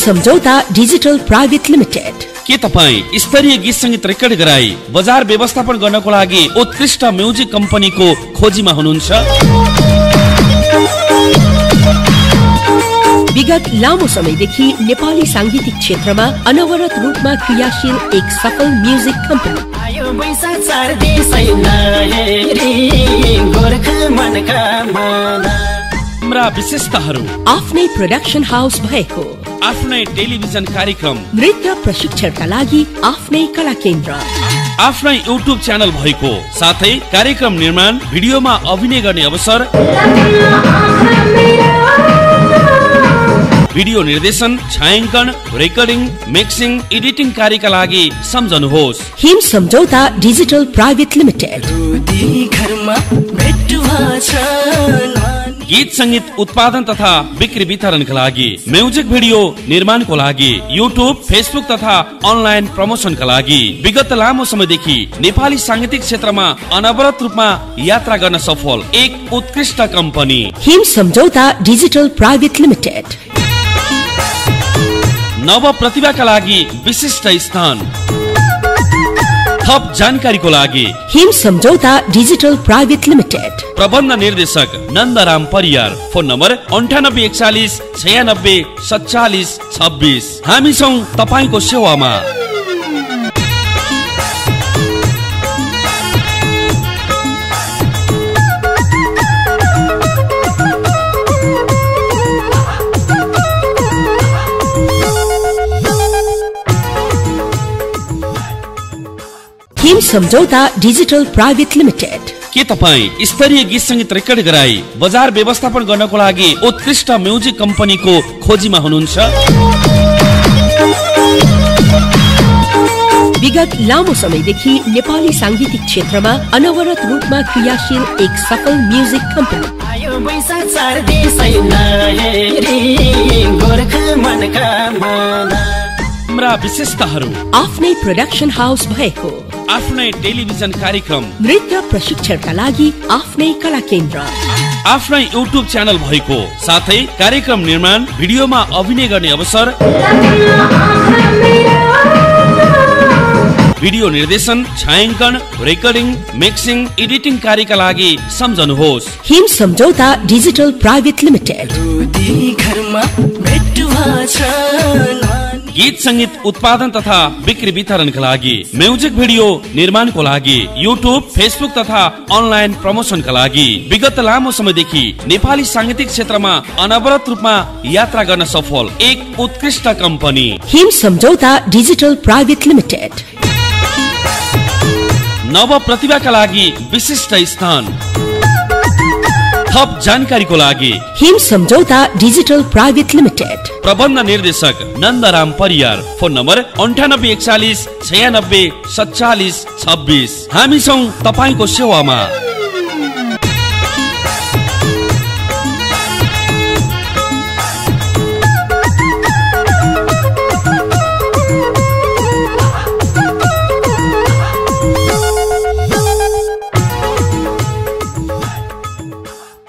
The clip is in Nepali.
सम्झौता डिजिटल प्राइवेट लिमिटेड। के तपाईँ स्तरीय गीत संगीत रेकर्ड गराई बजार व्यवस्थापन गर्नको लागि उत्कृष्ट म्युजिक कम्पनीको खोजीमा हुनुहुन्छ? विगत लामो समयदेखि नेपाली सांगीतिक क्षेत्रमा अनवरत रूपमा क्रियाशील एक सफल म्युजिक कम्पनी। हाम्रा विशेषताहरू: आफ्नै प्रोडक्सन हाउस भएको, आफ्नै टेलिभिजन कार्यक्रम, नृत्य प्रशिक्षणका लागि आफ्नै कला केन्द्र, आफ्नै युट्युब च्यानल भएको, साथै कार्यक्रम निर्माण, भिडियोमा अभिनय गर्ने अवसर, भिडियो निर्देशन, छायांकन, रेकर्डिङ, मिक्सिङ, एडिटिङ कार्यका लागि सम्झनुहोस् हिम सम्झौता डिजिटल प्राइवेट लिमिटेड। गीत संगीत उत्पादन तथा बिक्री वितरणका लागि, म्युजिक भिडियो निर्माणको लागि, युट्युब, फेसबुक तथा अनलाइन प्रमोसनका लागि विगत लामो समयदेखि नेपाली सांगीतिक क्षेत्रमा अनवरत रूपमा यात्रा गर्न सफल एक उत्कृष्ट कम्पनी हिम सम्झौता डिजिटल प्राइवेट लिमिटेड। नव प्रतिभाका लागि विशिष्ट स्थान। थप जानकारीको लागि हिम सम्झौता डिजिटल प्राइवेट लिमिटेड। प्रबन्ध निर्देशक नन्दराम परियार। Phone number 9841 96 47 26। हामी छौं तपाईको सेवामा। हिम सम्झौता डिजिटल प्राइवेट लिमिटेड। के तपाईँ स्तरीय गीत संगीत रेकर्ड गराई बजार व्यवस्थापन गर्नको लागि उत्कृष्ट म्युजिक कम्पनीको खोजीमा हुनुहुन्छ? विगत लामो समयदेखि नेपाली सांगीतिक क्षेत्रमा अनवरत रूपमा क्रियाशील एक सफल म्युजिक कम्पनी हाम्रा विशेषताहरू: आफ्नै प्रोडक्सन हाउस भएको, आफ्नै टेलिभिजन कार्यक्रम, नृत्य प्रशिक्षणका लागि आफ्नै कला केन्द्र, आफ्नै युट्युब च्यानल भएको, साथै कार्यक्रम निर्माण, भिडियोमा अभिनय गर्ने अवसर, भिडियो निर्देशन, छायांकन, रेकर्डिङ, मिक्सिङ, एडिटिङ कार्यका लागि सम्झनुहोस् हिम सम्झौता डिजिटल प्राइवेट लिमिटेड। गीत संगीत उत्पादन तथा बिक्री वितरणका लागि, म्युजिक भिडियो निर्माणको लागि, युट्युब, फेसबुक तथा अनलाइन प्रमोसनका लागि विगत लामो समयदेखि नेपाली सांगीतिक क्षेत्रमा अनवरत रूपमा यात्रा गर्न सफल एक उत्कृष्ट कम्पनी हिम सम्झौता डिजिटल प्राइवेट लिमिटेड। नव प्रतिभाका लागि विशिष्ट स्थान। थप जानकारीको लागि हिम सम्झौता डिजिटल प्राइवेट लिमिटेड। प्रबन्ध निर्देशक नन्दराम परियार। Phone number 9841 96 47 26। हामी छौं तपाईको सेवामा।